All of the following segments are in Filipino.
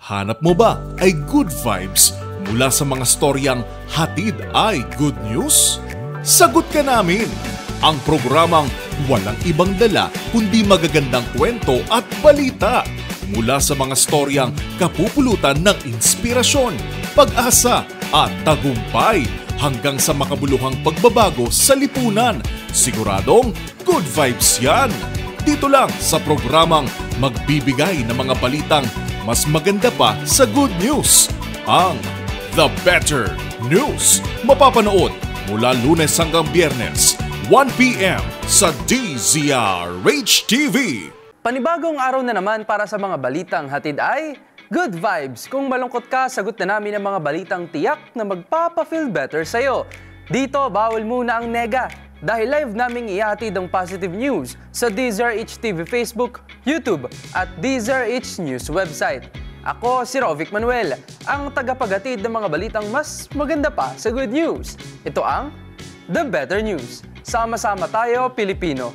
Hanap mo ba ay good vibes mula sa mga storyang hatid ay good news? Sagot ka namin! Ang programang walang ibang dala kundi magagandang kwento at balita mula sa mga storyang kapupulutan ng inspirasyon, pag-asa at tagumpay hanggang sa makabuluhang pagbabago sa lipunan. Siguradong good vibes yan! Dito lang sa programang magbibigay ng mga balitang mas maganda pa sa good news. Ang The Better News. Mapapanood mula Lunes hanggang Biyernes, 1 p.m. sa DZRH TV. Panibagong araw na naman para sa mga balitang hatid ay good vibes. Kung malungkot ka, sagot na namin ang mga balitang tiyak na magpapa-feel better sa'yo. Dito, bawal muna ang nega. Dahil live naming ihatid ang positive news sa DZRH TV Facebook, YouTube at DZRH News website. Ako si Rovic Manuel, ang tagapaghatid ng mga balitang mas maganda pa sa good news. Ito ang The Better News. Sama-sama tayo, Pilipino.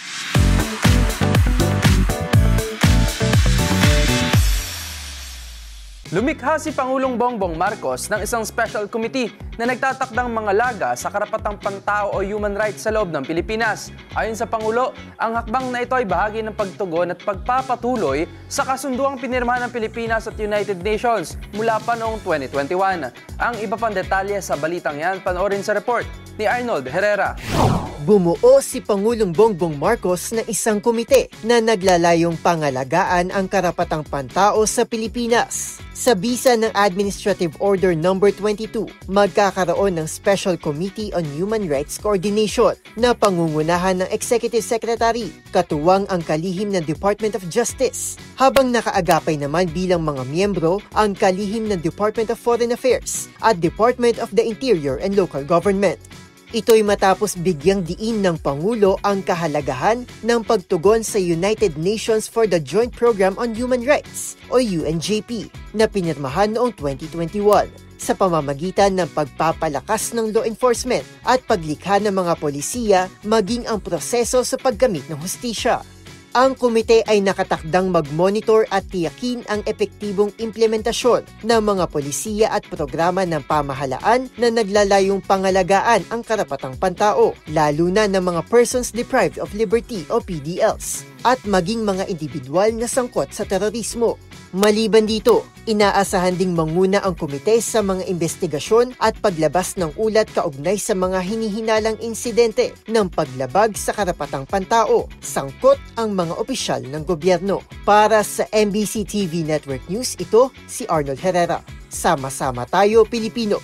Lumikha si Pangulong Bongbong Marcos ng isang special committee na nagtatakdang mga laga sa karapatang pantao o human rights sa loob ng Pilipinas. Ayon sa Pangulo, ang hakbang na ito ay bahagi ng pagtugon at pagpapatuloy sa kasunduang pinirmahan ng Pilipinas at United Nations mula pa noong 2021. Ang iba pang detalye sa balitang yan, panoorin sa report ni Arnold Herrera. Bumuo si Pangulong Bongbong Marcos ng isang komite na naglalayong pangalagaan ang karapatang pantao sa Pilipinas. Sa bisa ng Administrative Order No. 22, magkakaroon ng Special Committee on Human Rights Coordination na pangungunahan ng Executive Secretary, katuwang ang kalihim ng Department of Justice, habang nakaagapay naman bilang mga miyembro ang kalihim ng Department of Foreign Affairs at Department of the Interior and Local Government. Ito'y matapos bigyang diin ng Pangulo ang kahalagahan ng pagtugon sa United Nations for the Joint Program on Human Rights o UNJP na pinirmahan noong 2021 sa pamamagitan ng pagpapalakas ng law enforcement at paglikha ng mga polisiya maging ang proseso sa paggamit ng hustisya. Ang komite ay nakatakdang mag-monitor at tiyakin ang epektibong implementasyon ng mga polisiya at programa ng pamahalaan na naglalayong pangalagaan ang karapatang pantao, lalo na ng mga persons deprived of liberty o PDLs, at maging mga individual na sangkot sa terorismo. Maliban dito, inaasahan ding manguna ang komite sa mga investigasyon at paglabas ng ulat kaugnay sa mga hinihinalang insidente ng paglabag sa karapatang pantao, sangkot ang mga opisyal ng gobyerno. Para sa MBC TV Network News, ito si Arnold Herrera. Sama-sama tayo, Pilipino!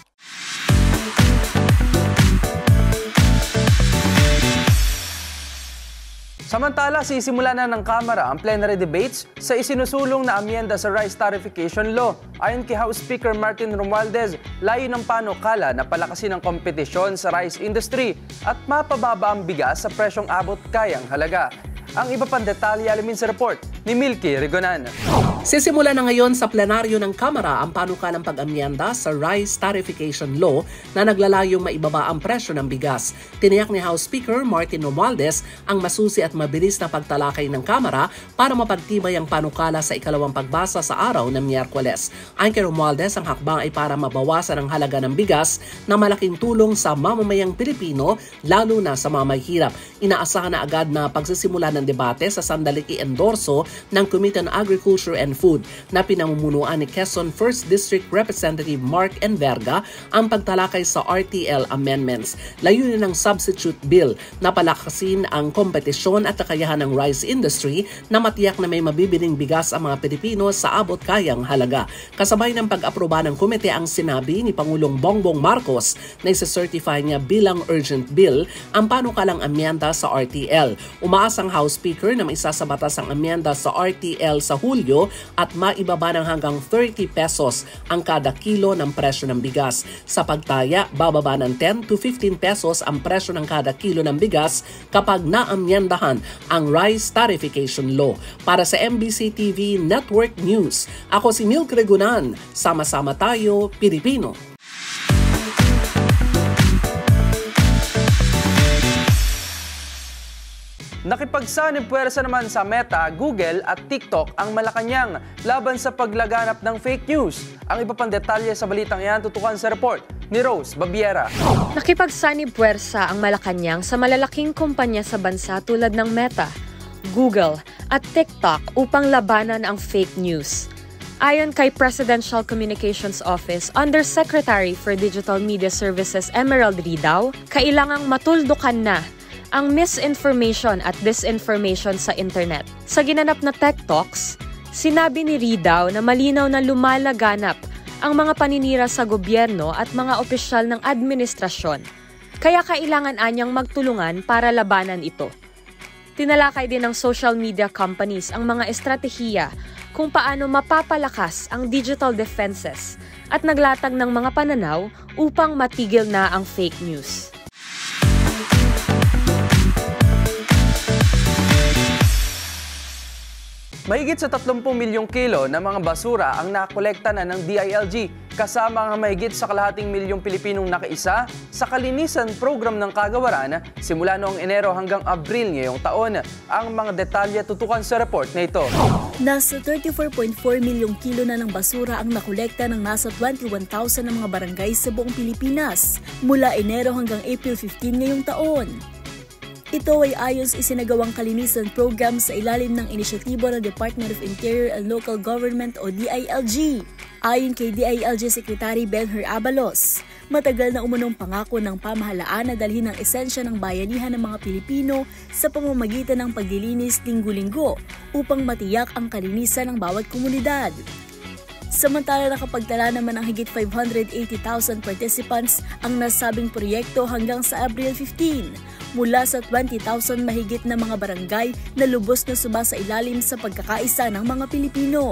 Samantala, sisimula na ng Kamara ang plenary debates sa isinusulong na amyenda sa Rice Tarification Law. Ayon kay House Speaker Martin Romualdez, layo ng panukala na palakasin ang kompetisyon sa rice industry at mapababa ang bigas sa presyong abot kayang halaga. Ang iba pang detalye alamin sa report ni Milky Rigonan. Sisimula na ngayon sa plenaryo ng Kamara ang panukalang pag-amyenda sa Rice Tarification Law na naglalayong maibaba ang presyo ng bigas. Tiniyak ni House Speaker Martin Romualdez ang masusi at mabilis na pagtalakay ng Kamara para mapagtibay ang panukala sa ikalawang pagbasa sa araw ng Miyerkules. Ayon kay Romualdez, ang hakbang ay para mabawasan ang halaga ng bigas na malaking tulong sa mamamayang Pilipino, lalo na sa mamahirap. Inaasahan na agad na pagsisimula ng debate sa sandaling i-endorso ng Committee on Agriculture and Food na pinamumunuan ni Quezon 1st District Representative Mark Enverga ang pagtalakay sa RTL amendments. Layunin ng substitute bill na palakasin ang kompetisyon at kakayahan ng rice industry na matiyak na may mabibiling bigas ang mga Pilipino sa abot kayang halaga. Kasabay ng pag-aproba ng komite ang sinabi ni Pangulong Bongbong Marcos na isa-certify niya bilang urgent bill ang panukalang amyenda sa RTL. Umaasang House Speaker na maisa sa batas ang amyenda sa RTL sa Hulyo at maibaba ng hanggang 30 pesos ang kada kilo ng presyo ng bigas. Sa pagtaya, bababa ng 10 to 15 pesos ang presyo ng kada kilo ng bigas kapag naamyendahan ang Rice Tarification Law. Para sa MBC TV Network News, ako si Milky Rigonan. Sama-sama tayo, Pilipino. Nakipagsanib-puwersa naman sa Meta, Google at TikTok ang Malacanang laban sa paglaganap ng fake news. Ang iba pang detalye sa balitang yan tutukan sa report ni Rose Babiera. Nakipagsanib-puwersa ang Malacanang sa malalaking kumpanya sa bansa tulad ng Meta, Google at TikTok upang labanan ang fake news. Ayon kay Presidential Communications Office Undersecretary for Digital Media Services Emerald Ridao, kailangang matuldukan na ang misinformation at disinformation sa internet. Sa ginanap na Tech Talks, sinabi ni Ridao na malinaw na lumalaganap ang mga paninira sa gobyerno at mga opisyal ng administrasyon. Kaya kailangan anyang magtulungan para labanan ito. Tinalakay din ng social media companies ang mga estratehiya kung paano mapapalakas ang digital defenses at naglatag ng mga pananaw upang matigil na ang fake news. Mahigit sa 30 milyong kilo ng mga basura ang nakolekta na ng DILG, kasama ang mahigit sa kalahating milyong Pilipinong nakaisa sa kalinisan program ng kagawaran simula noong Enero hanggang Abril ngayong taon. Ang mga detalye tutukan sa report na ito. Nasa 34.4 milyong kilo na ng basura ang nakolekta ng nasa 21,000 na mga barangay sa buong Pilipinas mula Enero hanggang April 15 ngayong taon. Ito ay ayon sa isinagawang kalinisan program sa ilalim ng inisyatibo ng Department of Interior and Local Government o DILG. Ayon kay DILG Secretary Benher Abalos, matagal na umunong pangako ng pamahalaan na dalhin ang esensya ng bayanihan ng mga Pilipino sa pamamagitan ng paglilinis linggo-linggo upang matiyak ang kalinisan ng bawat komunidad. Samantala nakapagtala naman ng higit 580,000 participants ang nasabing proyekto hanggang sa Abril 15 mula sa 20,000 mahigit na mga barangay na lubos na sumasailalim sa pagkakaisa ng mga Pilipino.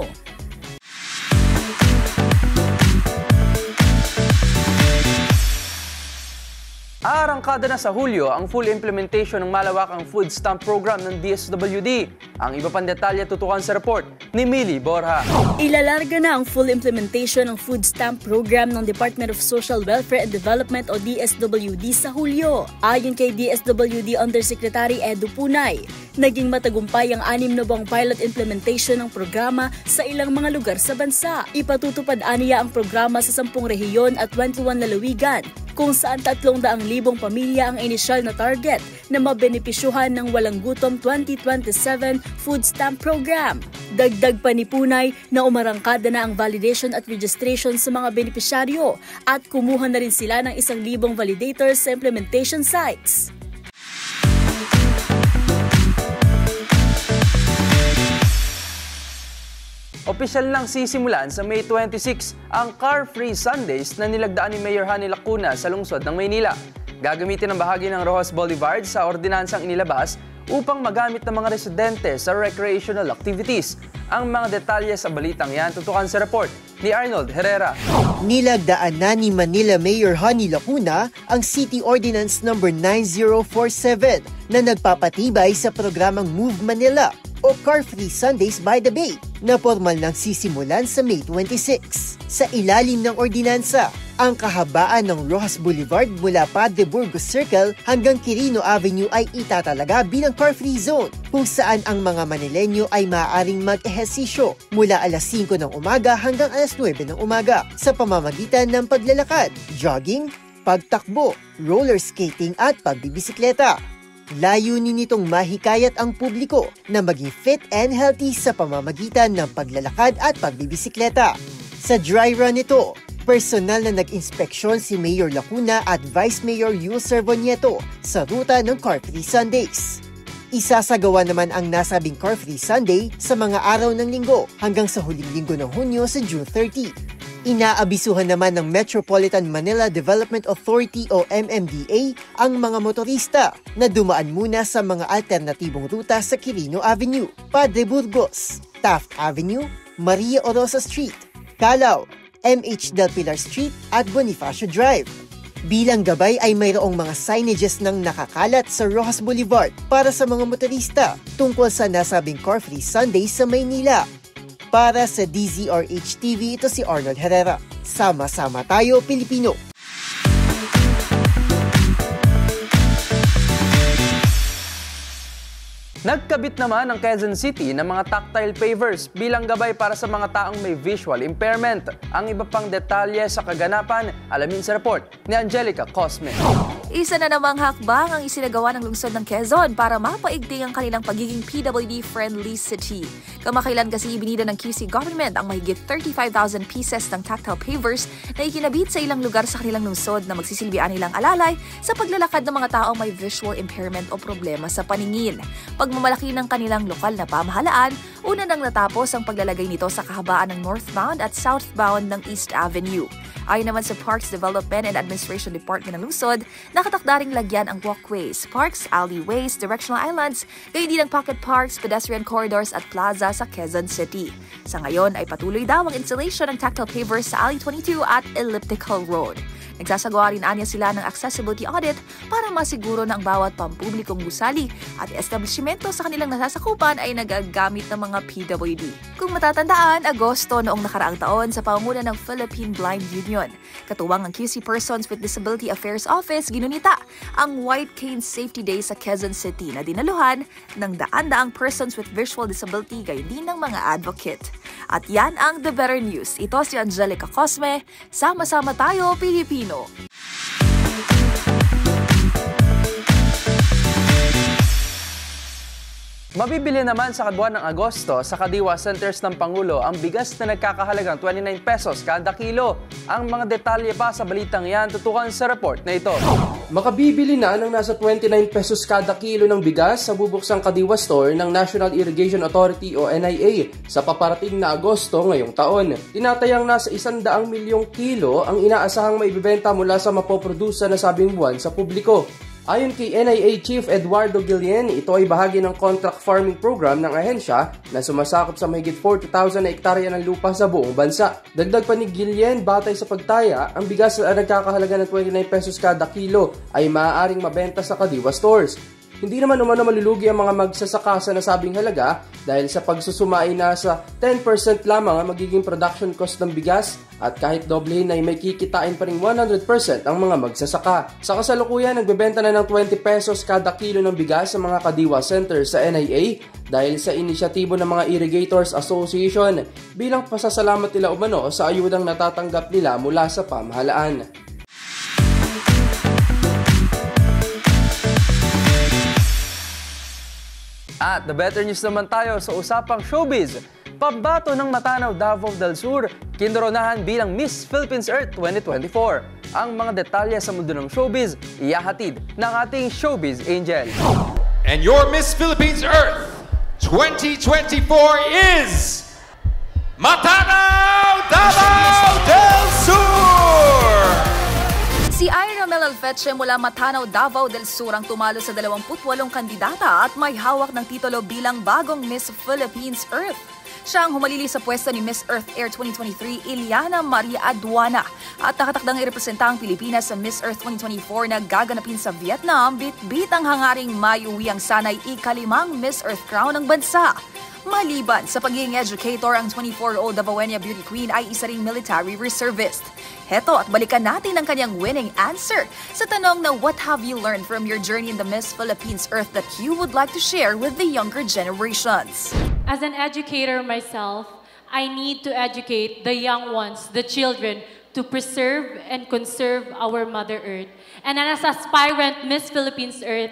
Arangkada na sa Hulyo ang full implementation ng malawakang food stamp program ng DSWD. Ang iba pang detalye tutukan sa report ni Millie Borja. Ilalarga na ang full implementation ng food stamp program ng Department of Social Welfare and Development o DSWD sa Hulyo. Ayon kay DSWD Undersecretary Edu Punay, naging matagumpay ang 6 na buwang pilot implementation ng programa sa ilang mga lugar sa bansa. Ipatutupad aniya ang programa sa 10 rehiyon at 21 lalawigan, kung saan 300,000 pamilya ang inisyal na target na mabenepisyuhan ng Walang Gutom 2027 Food Stamp Program. Dagdag pa ni Punay na umarangkada na ang validation at registration sa mga benepisyaryo at kumuha na rin sila ng 1,000 validators sa implementation sites. Opisyal nang sisimulan sa May 26 ang Car-Free Sundays na nilagdaan ni Mayor Hani Lacuna sa lungsod ng Maynila. Gagamitin ang bahagi ng Rojas Boulevard sa ordinansang inilabas upang magamit ng mga residente sa recreational activities. Ang mga detalye sa balitang yan tutukan sa report ni Arnold Herrera. Nilagdaan na ni Manila Mayor Hani Lacuna ang City Ordinance No. 9047 na nagpapatibay sa programang Move Manila o Car-Free Sundays by the Bay na formal nang sisimulan sa May 26. Sa ilalim ng ordinansa, ang kahabaan ng Rojas Boulevard mula Padre Burgos Circle hanggang Quirino Avenue ay itatalaga bilang car-free zone kung saan ang mga Manileño ay maaaring mag-ehersisyo mula alas 5 ng umaga hanggang alas 9 ng umaga sa pamamagitan ng paglalakad, jogging, pagtakbo, roller skating at pagbibisikleta. Layunin nitong mahikayat ang publiko na maging fit and healthy sa pamamagitan ng paglalakad at pagbibisikleta. Sa dry run nito, personal na nag-inspeksyon si Mayor Lacuna at Vice Mayor Yul Servonieto sa ruta ng Car-Free Sundays. Isasagawa naman ang nasabing Car-Free Sunday sa mga araw ng linggo hanggang sa huling linggo ng Hunyo sa June 30. Inaabisuhan naman ng Metropolitan Manila Development Authority o MMDA ang mga motorista na dumaan muna sa mga alternatibong ruta sa Quirino Avenue, Padre Burgos, Taft Avenue, Maria Orosa Street, Calao, MH Del Pilar Street at Bonifacio Drive. Bilang gabay ay mayroong mga signages ng nakakalat sa Rojas Boulevard para sa mga motorista tungkol sa nasabing Car-Free Sunday sa Maynila. Para sa DZRH TV, ito si Arnold Herrera. Sama-sama tayo, Pilipino! Nagkabit naman ang Quezon City ng mga tactile pavers bilang gabay para sa mga taong may visual impairment. Ang iba pang detalye sa kaganapan, alamin sa report ni Angelica Cosme. Isa na namang hakbang ang isinagawa ng lungsod ng Quezon para mapaigting ang kanilang pagiging PWD-friendly city. Kamakailan kasi ibinida ng QC government ang mahigit 35,000 pieces ng tactile pavers na ikinabit sa ilang lugar sa kanilang lungsod na magsisilbian nilang alalay sa paglalakad ng mga taong may visual impairment o problema sa paningin. Pagmamalaki ng kanilang lokal na pamahalaan, una nang natapos ang paglalagay nito sa kahabaan ng northbound at southbound ng East Avenue. Ayon naman sa Parks Development and Administration Department ng lungsod, nakatakdaring lagyan ang walkways, parks, alleyways, directional islands, gayon din ang pocket parks, pedestrian corridors at plaza sa Quezon City. Sa ngayon ay patuloy daw ang installation ng tactile pavers sa Alley 22 at Elliptical Road. Nagsasagawa rin anya sila ng accessibility audit para masiguro na ang bawat pampublikong gusali at establishmento sa kanilang nasasakupan ay nagagamit ng mga PWD. Kung matatandaan, Agosto noong nakaraang taon sa pangunguna ng Philippine Blind Union. Katuwang ang QC Persons with Disability Affairs Office, ginunita ang White Cane Safety Day sa Quezon City na dinaluhan ng daan-daang persons with visual disability gayon din ng mga advocate. At yan ang The Better News. Ito si Angelica Cosme. Sama-sama tayo, Pilipino. Mabibili naman sa kabuuan ng Agosto sa Kadiwa Centers ng Pangulo ang bigas na nagkakahalagang 29 pesos kada kilo. Ang mga detalye pa sa balitang yan tutukan sa report na ito. Makabibili na ng nasa 29 pesos kada kilo ng bigas sa bubuksang Kadiwa Store ng National Irrigation Authority o NIA sa paparating na Agosto ngayong taon. Tinatayang nasa 100 milyong kilo ang inaasahang maibibenta mula sa mapoprodusa na sabing buwan sa publiko. Ayon kay NIA Chief Eduardo Guillen, ito ay bahagi ng contract farming program ng ahensya na sumasakop sa mahigit 40,000 na ektarya ng lupa sa buong bansa. Dagdag pa ni Guillen, batay sa pagtaya, ang bigas na nagkakahalaga ng 29 pesos kada kilo ay maaaring mabenta sa Kadiwa stores. Hindi naman umano malulugi ang mga magsasaka sa nasabing halaga dahil sa pagsusuma ay nasa 10% lamang ang magiging production cost ng bigas at kahit doblehin ay may kikitain pa rin 100% ang mga magsasaka. Sa kasalukuyan, nagbebenta na ng 20 pesos kada kilo ng bigas sa mga Kadiwa Center sa NIA dahil sa inisyatibo ng mga Irrigators Association bilang pasasalamat nila umano sa ayudang natatanggap nila mula sa pamahalaan. At the better news naman tayo sa usapang showbiz. Pambato ng Matanaw Davao del Sur, kinoronahan bilang Miss Philippines Earth 2024. Ang mga detalye sa mundo ng showbiz, iyahatid ng ating showbiz angel. And your Miss Philippines Earth 2024 is Matanaw Davao del Sur! Si Ira Melalfeche mula Matanaw, Davao del Sur ang tumalo sa 28 kandidata at may hawak ng titulo bilang bagong Miss Philippines Earth. Siya ang humalili sa pwesto ni Miss Earth Air 2023, Iliana Maria Aduana, at nakatakdang irepresenta ang Pilipinas sa Miss Earth 2024 na gaganapin sa Vietnam, bit-bit ang hangaring maiuwi ang sanay ika-5 Miss Earth crown ng bansa. Maliban sa pagiging educator, ang 24-year-old Davaoeña beauty queen ay isa ring military reservist. Heto at balikan natin ang kanyang winning answer sa tanong na what have you learned from your journey in the Miss Philippines Earth that you would like to share with the younger generations? As an educator myself, I need to educate the young ones, the children, to preserve and conserve our Mother Earth. And as aspirant Miss Philippines Earth,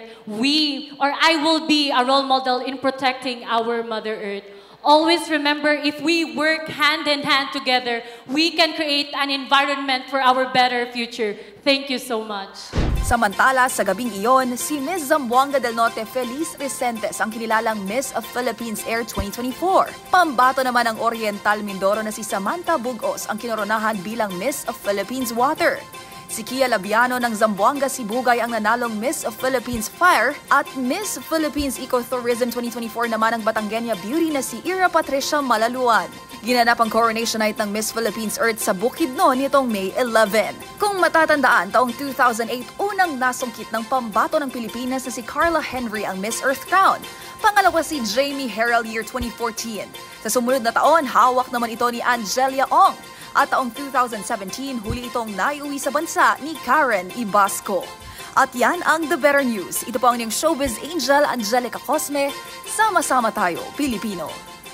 I will be a role model in protecting our Mother Earth. Always remember, if we work hand in hand together, we can create an environment for our better future. Thank you so much. Samantala, sa gabing iyon, si Miss Zamboanga del Norte Feliz Recentes ang kinilalang Miss of Philippines Air 2024. Pambato naman ang Oriental Mindoro na si Samantha Bugos ang kinoronahan bilang Miss of Philippines Water. Si Kia Labiano ng Zamboanga Sibugay ang nanalong Miss of Philippines Fire at Miss Philippines Ecotourism 2024 naman ang Batangueña beauty na si Ira Patricia Malaluan. Ginanap ang coronation night ng Miss Philippines Earth sa Bukidnon nitong May 11. Kung matatandaan, taong 2008 unang nasungkit ng pambato ng Pilipinas na si Carla Henry ang Miss Earth crown. Pangalawa si Jamie Herald year 2014. Sa sumunod na taon, hawak naman ito ni Angelia Ong. At taong 2017, huli itong naiuwi sa bansa ni Karen Ibasco. At yan ang The Better News. Ito po ang inyong showbiz angel, Angelica Cosme. Sama-sama tayo, Pilipino.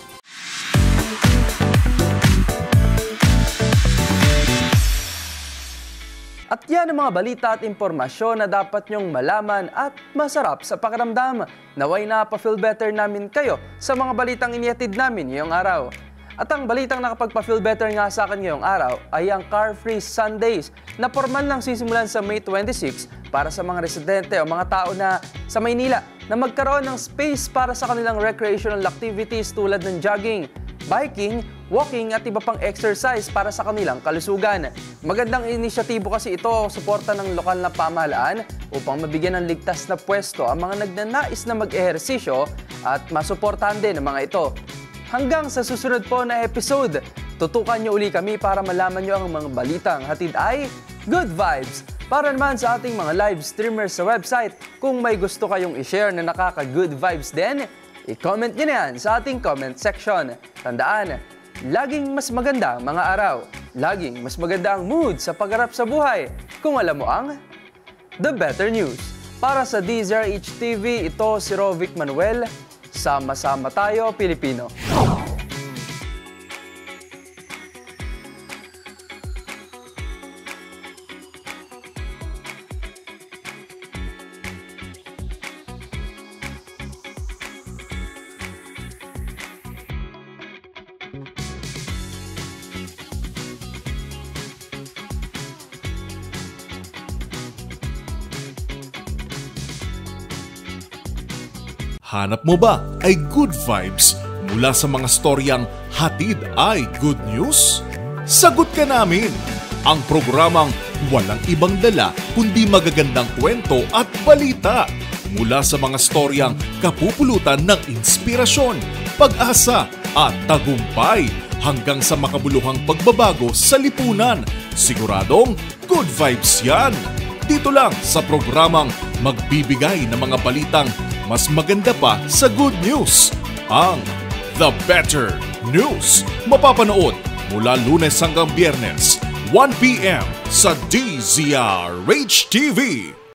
At yan ang mga balita at impormasyon na dapat nyong malaman at masarap sa pakiramdam. Naway na pa-feel better namin kayo sa mga balitang inihatid namin ngayong araw. At ang balitang nakapagpa-feel better nga sa akin ngayong araw ay ang Car Free Sundays na formal lang sisimulan sa May 26 para sa mga residente o mga tao na sa Maynila na magkaroon ng space para sa kanilang recreational activities tulad ng jogging, biking, walking at iba pang exercise para sa kanilang kalusugan. Magandang inisyatibo kasi ito, suporta ng lokal na pamahalaan upang mabigyan ng ligtas na pwesto ang mga nagnanais na mag-ehersisyo at masuportahan din ang mga ito. Hanggang sa susunod po na episode, tutukan niyo uli kami para malaman niyo ang mga balitang hatid ay Good Vibes. Para naman sa ating mga live streamers sa website, kung may gusto kayong i-share na nakaka-good vibes din, i-comment niyo na yan sa ating comment section. Tandaan, laging mas maganda ang mga araw. Laging mas maganda ang mood sa pagharap sa buhay kung alam mo ang The Better News. Para sa DZRH TV, ito si Rovic Manuel. Sama-sama tayo, Pilipino. Hanap mo ba ay good vibes mula sa mga storyang hatid ay good news? Sagot ka namin! Ang programang walang ibang dala kundi magagandang kwento at balita mula sa mga storyang kapupulutan ng inspirasyon, pag-asa at tagumpay hanggang sa makabuluhang pagbabago sa lipunan. Siguradong good vibes yan! Dito lang sa programang magbibigay ng mga balitang mas maganda pa sa good news, ang The Better News. Mapapanood mula Lunes hanggang Biyernes, 1 p.m. sa DZRH TV.